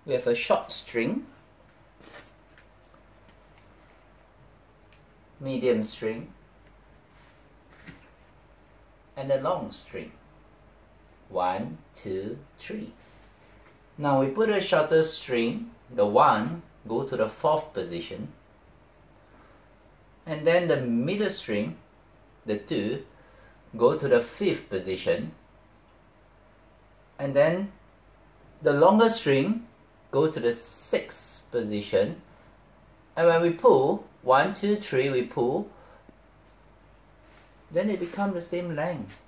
We have a short string, medium string, and a long string. 1, 2, 3. Now we put a shorter string, the 1, go to the 4th position, and then the middle string, the 2, go to the 5th position, and then the longer string go to the 6th position, and when we pull 1, 2, 3, we pull, then they become the same length.